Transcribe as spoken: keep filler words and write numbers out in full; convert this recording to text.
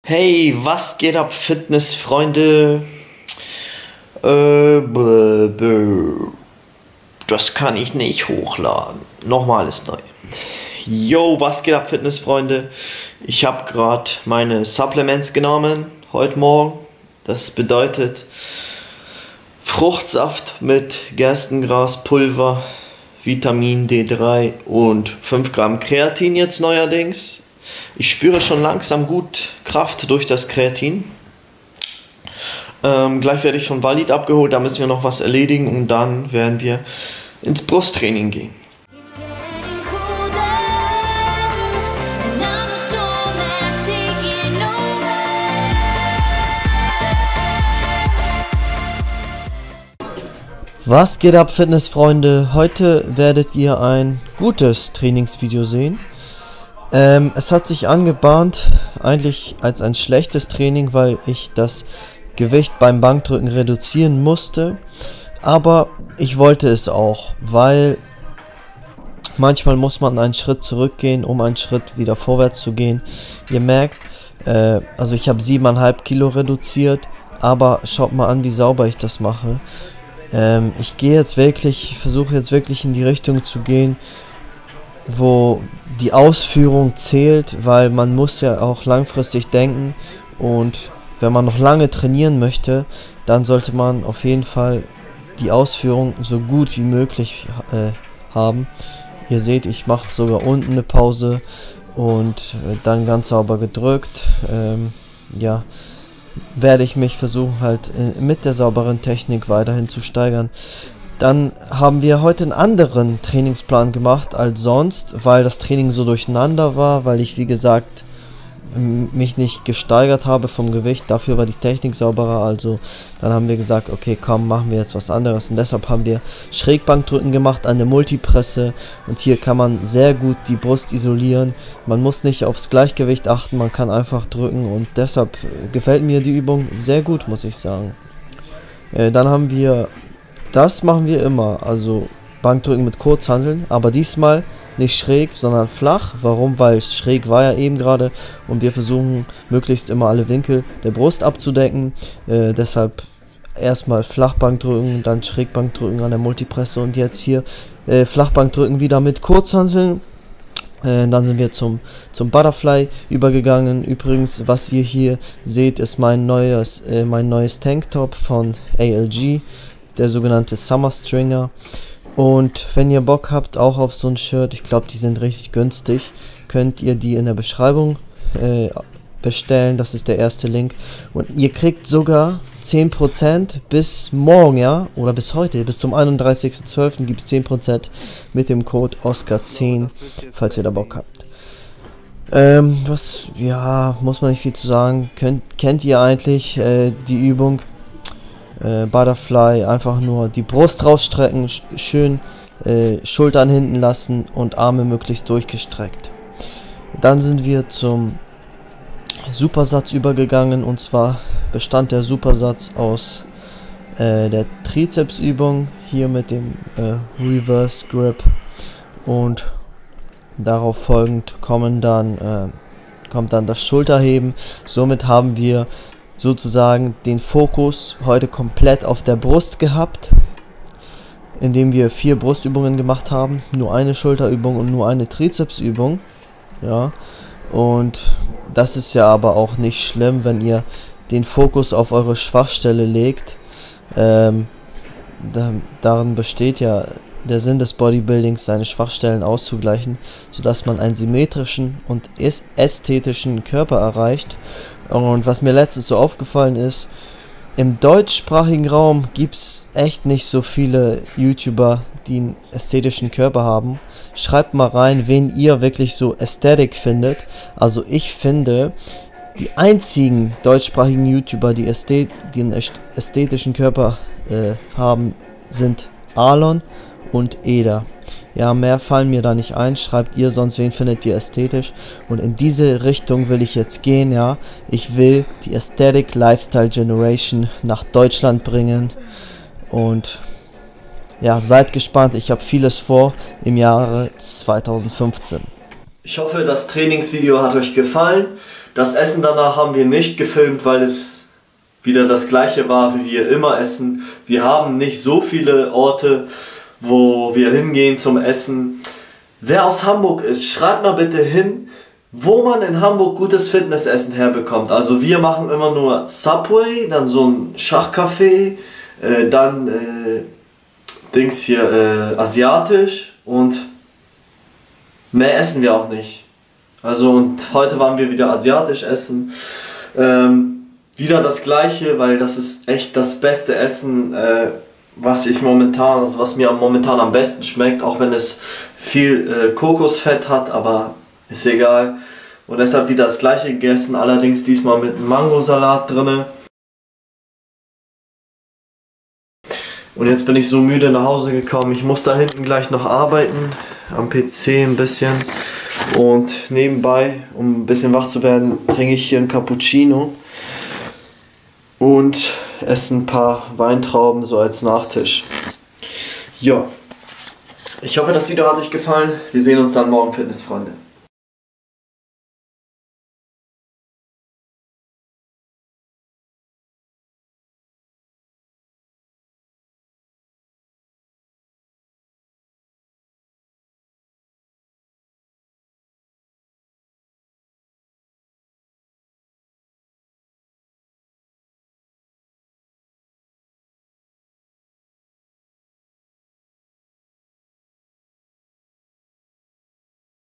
Hey, was geht ab, Fitnessfreunde? Äh, bläh, bläh. Das kann ich nicht hochladen. Nochmal ist neu. Yo, was geht ab, Fitnessfreunde? Ich habe gerade meine Supplements genommen, heute Morgen. Das bedeutet Fruchtsaft mit Gerstengraspulver, Vitamin D drei und fünf Gramm Kreatin jetzt neuerdings. Ich spüre schon langsam gut Kraft durch das Kreatin. Ähm, gleich werde ich von Walid abgeholt, da müssen wir noch was erledigen und dann werden wir ins Brusttraining gehen. Was geht ab, Fitnessfreunde? Heute werdet ihr ein gutes Trainingsvideo sehen. Ähm, es hat sich angebahnt, eigentlich als ein schlechtes Training, weil ich das Gewicht beim Bankdrücken reduzieren musste. Aber ich wollte es auch, weil manchmal muss man einen Schritt zurückgehen, um einen Schritt wieder vorwärts zu gehen. Ihr merkt, äh, also ich habe siebeneinhalb Kilo reduziert, aber schaut mal an, wie sauber ich das mache. Ähm, ich gehe jetzt wirklich, ich versuche jetzt wirklich in die Richtung zu gehen, wo die Ausführung zählt, weil man muss ja auch langfristig denken und wenn man noch lange trainieren möchte, dann sollte man auf jeden Fall die Ausführung so gut wie möglich äh, haben. Ihr seht, ich mache sogar unten eine Pause und äh, dann ganz sauber gedrückt. Ähm, ja, werde ich mich versuchen halt äh, mit der sauberen Technik weiterhin zu steigern. Dann haben wir heute einen anderen Trainingsplan gemacht als sonst, weil das Training so durcheinander war, weil ich wie gesagt mich nicht gesteigert habe vom Gewicht, dafür war die Technik sauberer, also dann haben wir gesagt, okay komm, machen wir jetzt was anderes und deshalb haben wir Schrägbankdrücken gemacht an der Multipresse und hier kann man sehr gut die Brust isolieren, man muss nicht aufs Gleichgewicht achten, man kann einfach drücken und deshalb gefällt mir die Übung sehr gut, muss ich sagen. Äh, dann haben wir Das machen wir immer, also Bankdrücken mit Kurzhanteln, aber diesmal nicht schräg, sondern flach. Warum? Weil schräg war ja eben gerade und wir versuchen möglichst immer alle Winkel der Brust abzudecken. Äh, deshalb erstmal Flachbankdrücken, dann Schrägbankdrücken an der Multipresse und jetzt hier äh, Flachbankdrücken wieder mit Kurzhanteln. Äh, dann sind wir zum, zum Butterfly übergegangen. Übrigens, was ihr hier seht, ist mein neues, äh, mein neues Tanktop von A L G. Der sogenannte Summer Stringer. Und wenn ihr Bock habt auch auf so ein Shirt, ich glaube die sind richtig günstig, könnt ihr die in der Beschreibung äh, bestellen, das ist der erste Link. Und ihr kriegt sogar zehn Prozent bis morgen, ja, oder bis heute, bis zum einunddreißigsten zwölften gibt es zehn Prozent mit dem Code Oscar zehn, falls ihr da Bock habt. Ähm, was, ja, muss man nicht viel zu sagen, Könnt, kennt ihr eigentlich äh, die Übung? Äh, Butterfly, einfach nur die Brust rausstrecken, sch schön äh, Schultern hinten lassen und Arme möglichst durchgestreckt. Dann sind wir zum Supersatz übergegangen und zwar bestand der Supersatz aus äh, der Trizepsübung hier mit dem äh, Reverse Grip und darauf folgend kommen dann, äh, kommt dann das Schulterheben. Somit haben wir sozusagen den Fokus heute komplett auf der Brust gehabt, indem wir vier Brustübungen gemacht haben, nur eine Schulterübung und nur eine Trizepsübung, ja, und das ist ja aber auch nicht schlimm, wenn ihr den Fokus auf eure Schwachstelle legt, ähm, da, darin besteht ja der Sinn des Bodybuildings, seine Schwachstellen auszugleichen, sodass man einen symmetrischen und ästhetischen Körper erreicht. Und was mir letztens so aufgefallen ist, im deutschsprachigen Raum gibt es echt nicht so viele YouTuber, die einen ästhetischen Körper haben. Schreibt mal rein, wen ihr wirklich so Ästhetik findet. Also ich finde, die einzigen deutschsprachigen YouTuber, die, Ästhet die einen ästhetischen Körper äh, haben, sind Alon und Eder. Ja, mehr fallen mir da nicht ein. Schreibt ihr sonst, wen findet ihr ästhetisch? Und in diese Richtung will ich jetzt gehen, ja. Ich will die Aesthetic Lifestyle Generation nach Deutschland bringen. Und ja, seid gespannt. Ich habe vieles vor im Jahre zweitausendfünfzehn. Ich hoffe, das Trainingsvideo hat euch gefallen. Das Essen danach haben wir nicht gefilmt, weil es wieder das gleiche war, wie wir immer essen. Wir haben nicht so viele Orte, wo wir hingehen zum Essen. Wer aus Hamburg ist, schreibt mal bitte hin, wo man in Hamburg gutes Fitnessessen herbekommt. Also wir machen immer nur Subway, dann so ein Schachcafé, äh, dann äh, Dings hier äh, asiatisch und mehr essen wir auch nicht. Also und heute waren wir wieder asiatisch essen. Ähm, wieder das gleiche, weil das ist echt das beste Essen, äh, was ich momentan, also was mir momentan am besten schmeckt, auch wenn es viel äh, Kokosfett hat, aber ist egal. Und deshalb wieder das gleiche gegessen, allerdings diesmal mit Mangosalat drinne. Und jetzt bin ich so müde nach Hause gekommen. Ich muss da hinten gleich noch arbeiten, am P C ein bisschen. Und nebenbei, um ein bisschen wach zu werden, trinke ich hier einen Cappuccino und esse ein paar Weintrauben so als Nachtisch. Ja, ich hoffe, das Video hat euch gefallen. Wir sehen uns dann morgen, Fitnessfreunde.